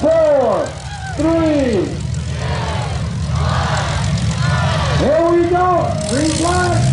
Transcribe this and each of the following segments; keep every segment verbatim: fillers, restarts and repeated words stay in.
four, three. Here we go. Green flag.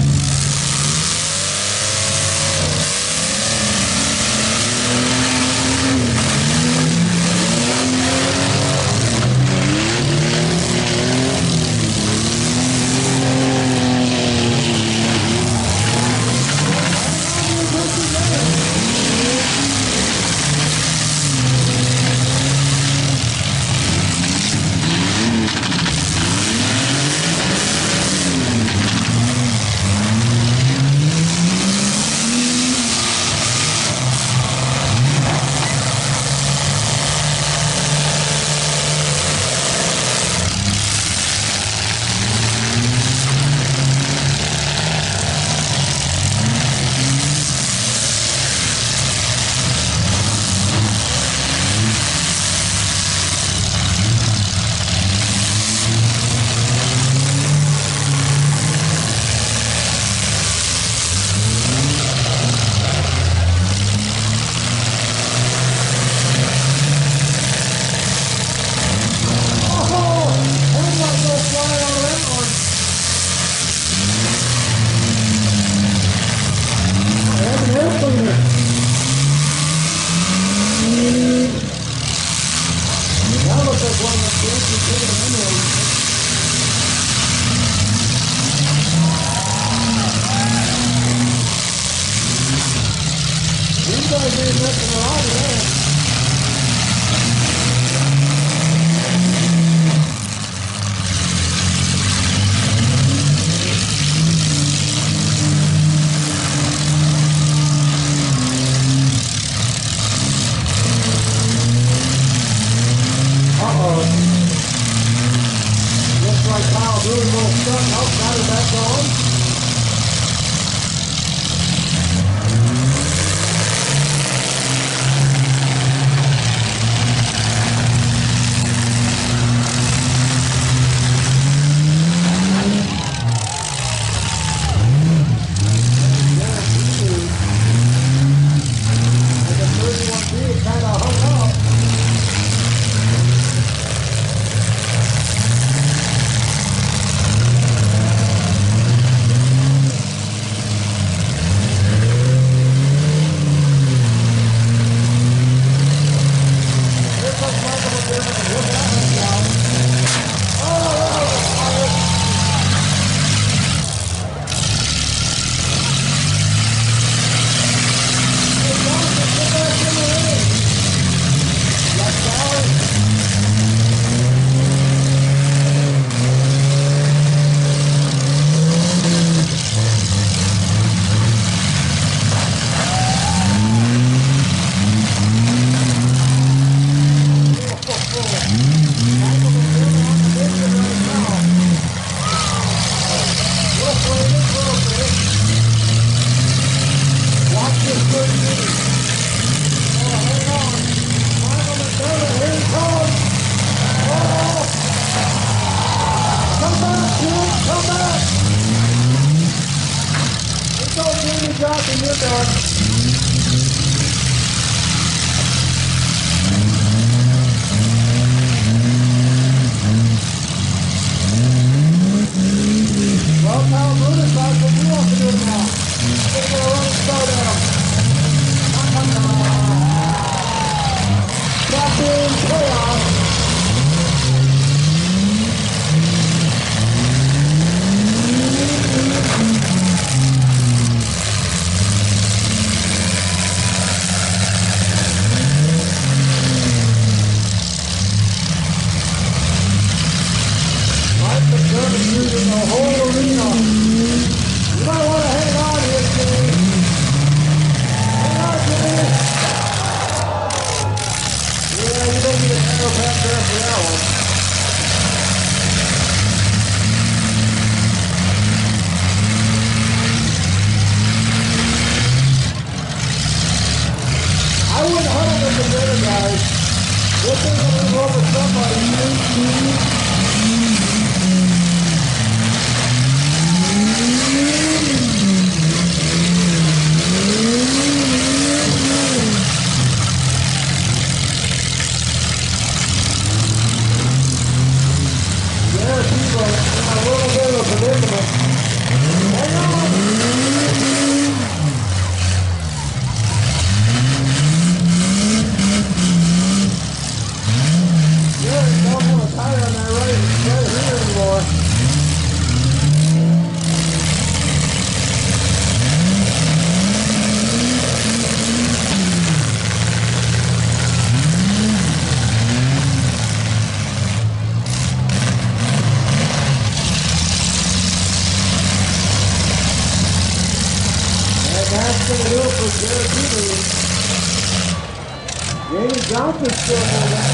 Jamie Johnson's still moving.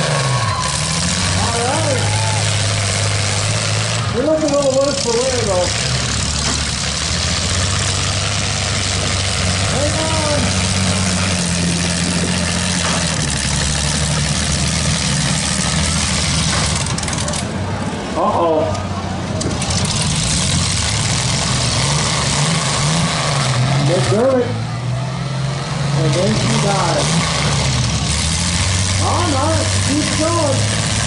All right. We're looking a little worse for wear, though. Hang on. Uh-oh. McDermott. And then she died. Oh, no, keep going.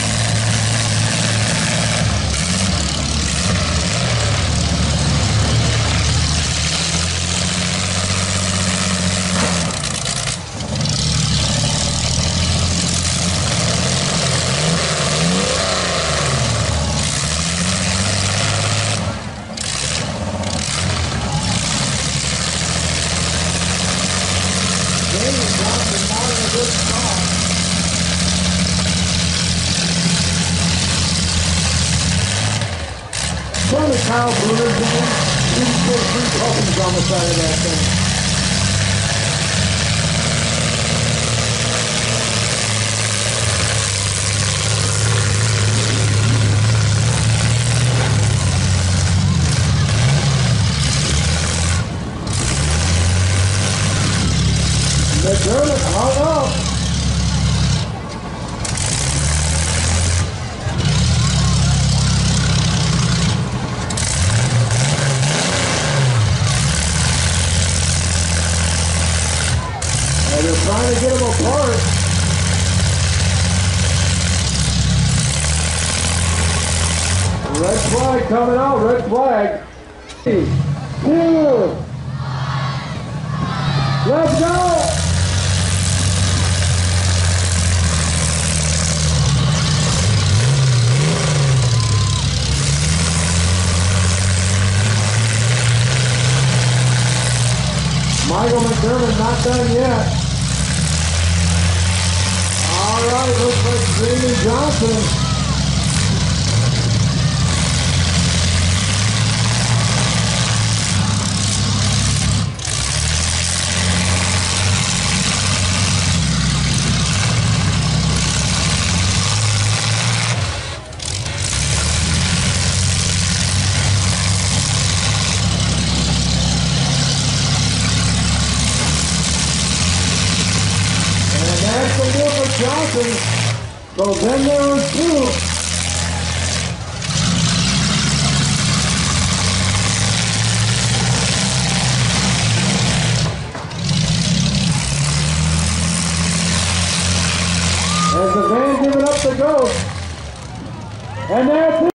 Jamie Johnson not in a good spot. Trying to Kyle Brewer's in. You can put three puppies on the side of that thing. McDermott hung up. And they're trying to get them apart. Red flag coming out, red flag. Three, two, let's go! Michael McDermott not done yet. All right, looks like Jamie Johnson. That's the deal for Johnson. So then there was two. As the van giving up the ghost. And that's it.